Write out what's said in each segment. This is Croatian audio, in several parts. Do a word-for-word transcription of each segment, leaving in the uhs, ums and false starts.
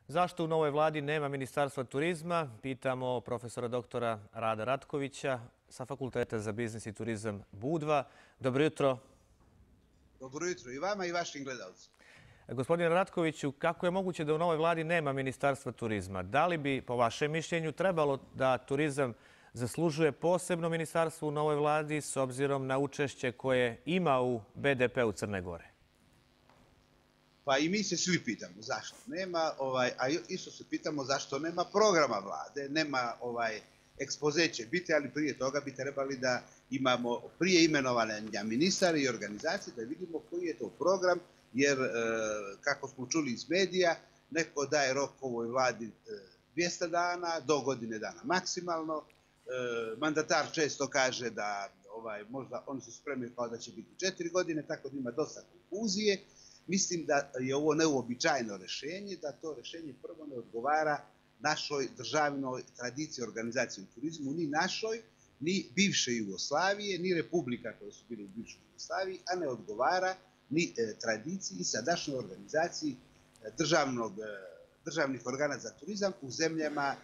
Zašto u novoj vladi nema Ministarstva turizma? Pitamo profesora doktora Rada Ratkovića sa Fakulteta za biznis i turizam Budva. Dobro jutro. Dobro jutro i vama i vašim gledalcima. Gospodine Ratkoviću, kako je moguće da u novoj vladi nema Ministarstva turizma? Da li bi, po vašem mišljenju, trebalo da turizam zaslužuje posebno ministarstvo u novoj vladi s obzirom na učešće koje ima u be de pe-u Crne Gore? Pa i mi se svi pitamo zašto nema, ovaj, a isto se pitamo zašto nema programa vlade, nema ovaj, ekspoze će biti, ali prije toga bi trebali da imamo prije imenovanja ministara i organizacije da vidimo koji je to program, jer e, kako smo čuli iz medija, neko daje rok ovoj vladi dvjesto dana, do godine dana maksimalno. E, mandatar često kaže da ovaj, možda oni su spremni kao da će biti četiri godine, tako da ima dosta konfuzije. Mislim da je ovo neuobičajeno rješenje, da to rješenje prvo ne odgovara našoj državnoj tradiciji organizacije u turizmu, ni našoj, ni bivše Jugoslavije, ni republika koje su bile u bivšoj Jugoslaviji, a ne odgovara ni e, tradiciji i sadašnjoj organizaciji e, državnog, e, državnih organa za turizam u zemljama e,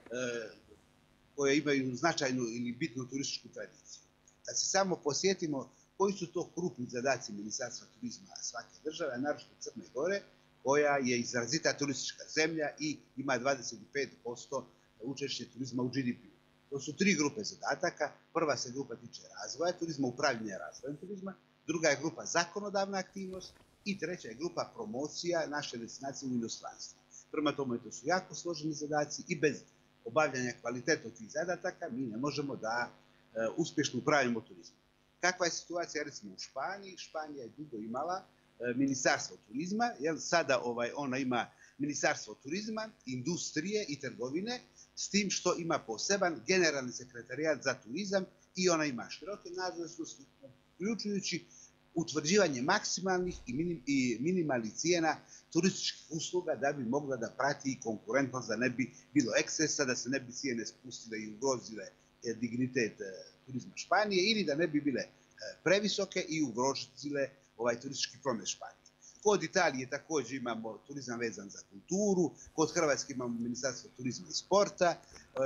koje imaju značajnu ili bitnu turističku tradiciju. Da se samo posjetimo koji su to krupni zadaci Ministarstva turizma svake države, a naročito Crne Gore, koja je izrazita turistička zemlja i ima dvadeset pet posto učešće turizma u ge de pe-u. To su tri grupe zadataka. Prva se grupa tiče razvoja turizma, upravljanja razvojem turizma, druga je grupa zakonodavna aktivnost i treća je grupa promocija naše destinacije u inostranstvu. Prema tome, to su jako složeni zadaci i bez obavljanja kvaliteta tih zadataka mi ne možemo da e, uspješno upravljamo turizmom. Kakva je situacija recimo u Španiji? Španija je dugo imala e, ministarstvo turizma, jer sada ovaj, ona ima ministarstvo turizma, industrije i trgovine, s tim što ima poseban generalni sekretarijat za turizam i ona ima široke nadležnosti, uključujući utvrđivanje maksimalnih i, minim, i minimalnih cijena turističkih usluga da bi mogla da prati i konkurentnost, da ne bi bilo ekscesa, da se ne bi cijene spustile i ugrozile e, dignitet e, turizma Španije ili da ne bi bile e, previsoke i ugrozile ovaj turistički promet Španije. Kod Italije također imamo turizam vezan za kulturu, kod Hrvatske imamo Ministarstvo turizma i sporta,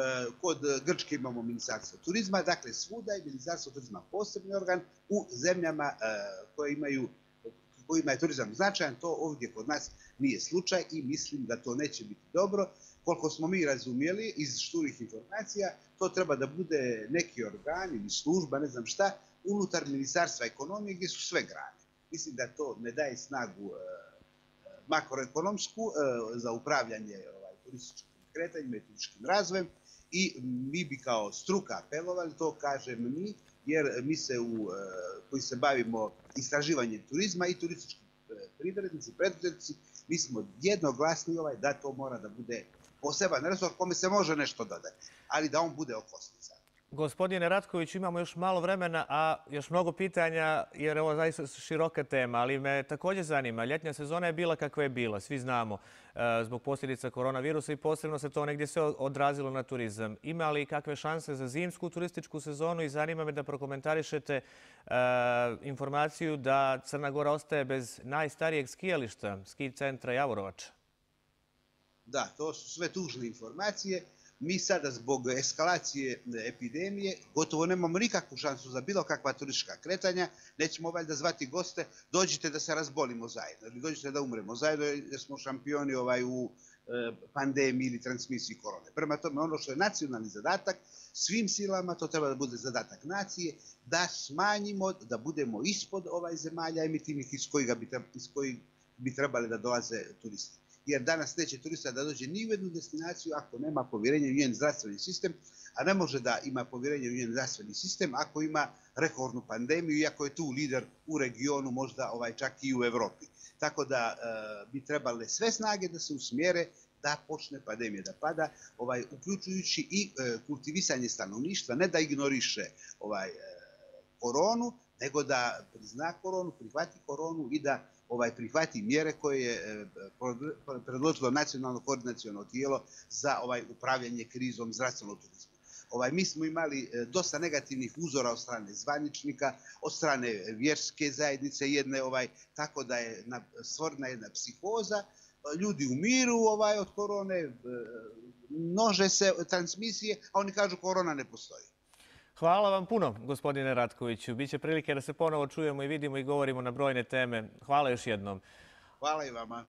kod Grčke imamo Ministarstvo turizma, dakle svuda je Ministarstvo turizma posebni organ u zemljama koje imaju, kojima je turizam značajan, to ovdje kod nas nije slučaj i mislim da to neće biti dobro. Koliko smo mi razumjeli iz šturih informacija, to treba da bude neki organ ili služba, ne znam šta, unutar Ministarstva ekonomije gdje su sve grane. Mislim da to ne daje snagu e, makroekonomsku e, za upravljanje ovaj, turističkim kretanjima i turističkim razvojem i mi bi kao struka apelovali, to kažem mi, jer mi se u, e, koji se bavimo istraživanjem turizma i turistički e, privrednici, preduzetnici, mi smo jednoglasni ovaj, da to mora da bude poseban resor kome se može nešto dodati, ali da on bude okosnica. Gospodine Ratković, imamo još malo vremena, a još mnogo pitanja, jer ovo je zaista široka tema, ali me također zanima. Ljetnja sezona je bila kakva je bila, svi znamo, zbog posljedica koronavirusa i posebno se to negdje sve odrazilo na turizam. Ima li kakve šanse za zimsku turističku sezonu i zanima me da prokomentarišete uh, informaciju da Crna Gora ostaje bez najstarijeg skijališta, ski centra Javorovača? Da, to su sve tužne informacije. Mi sada zbog eskalacije epidemije gotovo nemamo nikakvu šansu za bilo kakva turistička kretanja. Nećemo valjda zvati goste, dođite da se razbolimo zajedno ili dođite da umremo zajedno jer smo šampioni ovaj, u e, pandemiji ili transmisiji korone. Prema tome, ono što je nacionalni zadatak, svim silama, to treba da bude zadatak nacije, da smanjimo, da budemo ispod ovaj zemalja emitivnih iz kojih bi, iz kojih bi trebali da dolaze turisti. Jer danas neće turista da dođe ni u jednu destinaciju ako nema povjerenja u njen zdravstveni sistem, a ne može da ima povjerenje u njen zdravstveni sistem ako ima rekordnu pandemiju, iako je tu lider u regionu, možda ovaj, čak i u Evropi. Tako da e, bi trebale sve snage da se usmjere da počne pandemija da pada, ovaj, uključujući i e, kultivisanje stanovništva, ne da ignoriše ovaj, e, koronu, nego da prizna koronu, prihvati koronu i da ovaj, prihvati mjere koje je predložilo nacionalno koordinaciono tijelo za ovaj, upravljanje krizom zdravstvenog turizma. Ovaj, mi smo imali dosta negativnih uzora od strane zvaničnika, od strane vjerske zajednice jedne, ovaj, tako da je stvorena jedna psihoza ljudi umiru ovaj, od korone, e, množe se transmisije, a oni kažu korona ne postoji. Hvala vam puno, gospodine Ratkoviću. Biće prilike da se ponovo čujemo i vidimo i govorimo na brojne teme. Hvala još jednom. Hvala i vama.